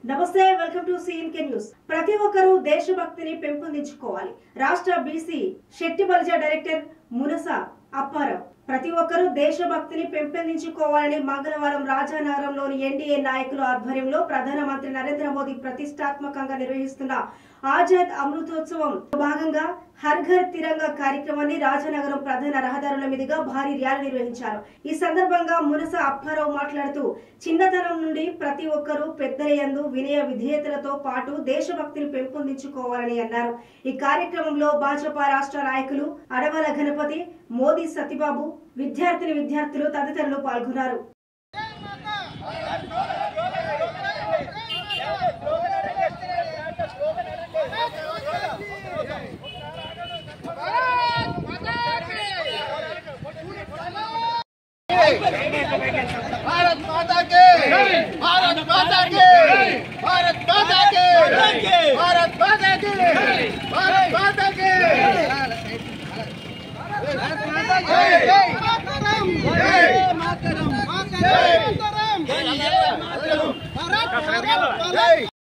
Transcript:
నమస్తే welcome to CNK news. ప్రతి ఒక్కరూ దేశభక్తిని పెంపొందించుకోవాలి। రాష్ట్ర బీసీ శెట్టి బలిజ డైరెక్టర్ మునస అప్పారావు ప్రతి ఒక్కరూ దేశభక్తిని పెంపొందించుకోవాలని మంగళవారం రాజానగరంలోని ఎన్డీఏ నాయకుల ఆధ్వర్యంలో ప్రధానమంత్రి నరేంద్ర మోదీ ప్రతిష్టాత్మకంగా నిర్వహిస్తున్న ఆజాద్ అమృతోత్సవం భాగంగా హర్ ఘర్ తిరంగా కార్యక్రమాన్ని రాజానగరం ప్రధాన రహదారుల మీదుగా భారీ ర్యాలీ నిర్వహించారు। ఈ సందర్భంగా మునస అప్పారావు మాట్లాడుతూ చిన్నతనం నుండి ప్రతి ఒక్కరూ పెద్దలయందు వినయ విధేయతలతో పాటు దేశభక్తిని పెంపొందించుకోవాలని అన్నారు। ఈ కార్యక్రమంలో భాజపా రాష్ట్ర నాయకులు అడవల గణపతి, మోదీ సతిబాబు, విద్యార్థులు తదితరులు పాల్గొన్నారు। भारत माता के भारत माता के भारत माता के भारत माता के भारत माता के भारत माता के जय मातरम जय मातरम जय मातरम भारत माता के